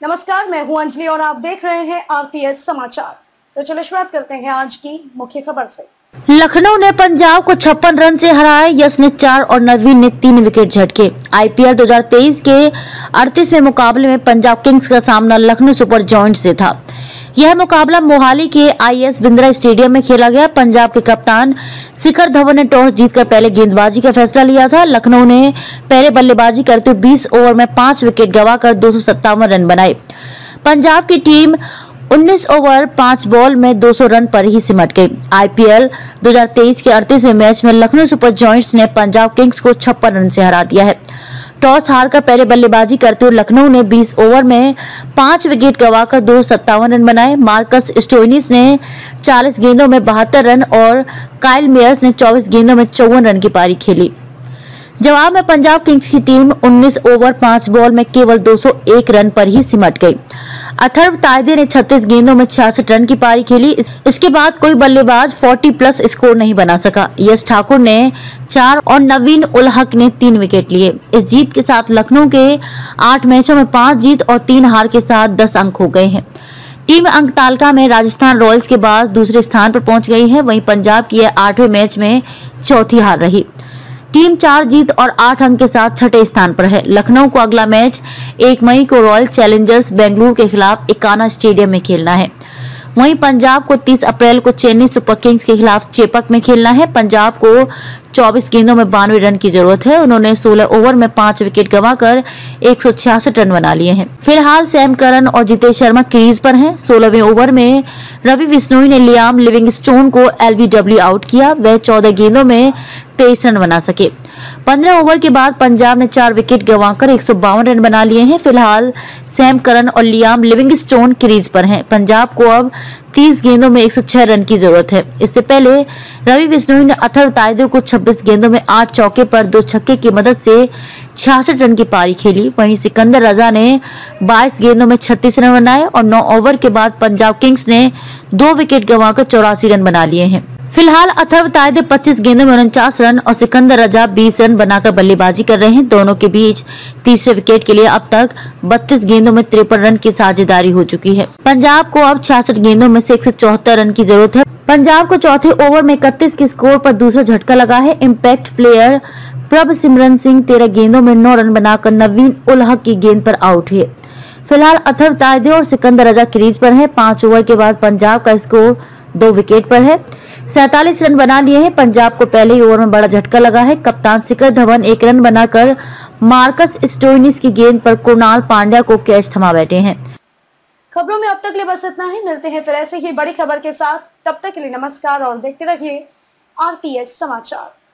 नमस्कार, मैं हूं अंजलि और आप देख रहे हैं आरपीएस समाचार। तो चलिए शुरुआत करते हैं आज की मुख्य खबर से। लखनऊ ने पंजाब को 56 रन से हराया। यश ने 4 और नवीन ने 3 विकेट झटके। आईपीएल 2023 के 38वें मुकाबले में पंजाब किंग्स का सामना लखनऊ सुपर जायंट्स से था। यह मुकाबला मोहाली के आईएस बिंद्रा स्टेडियम में खेला गया। पंजाब के कप्तान शिखर धवन ने टॉस जीतकर पहले गेंदबाजी का फैसला लिया था। लखनऊ ने पहले बल्लेबाजी करते हुए 20 ओवर में 5 विकेट गंवाकर 257 रन बनाए। पंजाब की टीम 19 ओवर 5 बॉल में 200 रन पर ही सिमट गई। आईपीएल 2023 के 38वें मैच में लखनऊ सुपर जायंट्स ने पंजाब किंग्स को 56 रन से हरा दिया है। टॉस हारकर पहले बल्लेबाजी करते हुए लखनऊ ने 20 ओवर में 5 विकेट गंवाकर 257 रन बनाए। मार्कस स्टोइनिस ने 40 गेंदों में 72 रन और काइल मेयर्स ने 24 गेंदों में 54 रन की पारी खेली। जवाब में पंजाब किंग्स की टीम 19 ओवर 5 बॉल में केवल 201 रन पर ही सिमट गई। अथर्व तायदे ने 36 गेंदों में 66 रन की पारी खेली। इसके बाद कोई बल्लेबाज 40 प्लस स्कोर नहीं बना सका। यश ठाकुर ने 4 और नवीन उल हक ने 3 विकेट लिए। इस जीत के साथ लखनऊ के 8 मैचों में 5 जीत और 3 हार के साथ 10 अंक हो गए हैं। टीम अंक तालिका में राजस्थान रॉयल्स के बाद दूसरे स्थान पर पहुंच गई है। वहीं पंजाब की 8वें मैच में चौथी हार रही। टीम 4 जीत और 8 अंक के साथ 6ठे स्थान पर है। लखनऊ को अगला मैच 1 मई को रॉयल चैलेंजर्स बेंगलुरु के खिलाफ इकाना स्टेडियम में खेलना है। वहीं पंजाब को 30 अप्रैल को चेन्नई सुपर किंग्स के खिलाफ चेपक में खेलना है। पंजाब को 24 गेंदों में 92 रन की जरूरत है। उन्होंने 16 ओवर में 5 विकेट गंवाकर 166 रन बना लिए हैं। फिलहाल सैम करन और जितेश शर्मा क्रीज पर हैं। 16वें ओवर में रवि बिश्नोई ने लियाम लिविंगस्टोन को एलबीडब्ल्यू आउट किया। वह 14 गेंदों में 23 रन बना सके। 15 ओवर के बाद पंजाब ने 4 विकेट गंवाकर 152 रन बना लिए हैं। फिलहाल सैम करन और लियाम लिविंगस्टोन क्रीज पर हैं। पंजाब को अब 30 गेंदों में 106 रन की जरूरत है। इससे पहले रवि बिश्नोई ने अथर्व तायदे को 26 गेंदों में 8 चौके पर 2 छक्के की मदद से 66 रन की पारी खेली। वहीं सिकंदर रजा ने 22 गेंदों में 36 रन बनाए और 9 ओवर के बाद पंजाब किंग्स ने 2 विकेट गंवाकर 84 रन बना लिए हैं। फिलहाल अथर्व तायदे 25 गेंदों में 49 रन और सिकंदर रजा 20 रन बनाकर बल्लेबाजी कर रहे हैं। दोनों के बीच तीसरे विकेट के लिए अब तक 32 गेंदों में 53 रन की साझेदारी हो चुकी है। पंजाब को अब 66 गेंदों में से 174 रन की जरूरत है। पंजाब को चौथे ओवर में 31 के स्कोर पर दूसरा झटका लगा है। इम्पैक्ट प्लेयर प्रभ सिमरन सिंह 13 गेंदों में 9 रन बनाकर नवीन उल हक की गेंद पर आउट है। फिलहाल अथर्व तायदे और सिकंदर रजा क्रीज पर है। 5 ओवर के बाद पंजाब का स्कोर 2 विकेट पर है। 47 रन बना लिए हैं। पंजाब को पहले ही ओवर में बड़ा झटका लगा है। कप्तान शिखर धवन 1 रन बनाकर मार्कस स्टोइनिस की गेंद पर कुणाल पांड्या को कैच थमा बैठे हैं। खबरों में अब तक के लिए बस इतना ही। मिलते हैं फिर ऐसे ही बड़ी खबर के साथ। तब तक के लिए नमस्कार और देखते रहिए आरपीएस समाचार।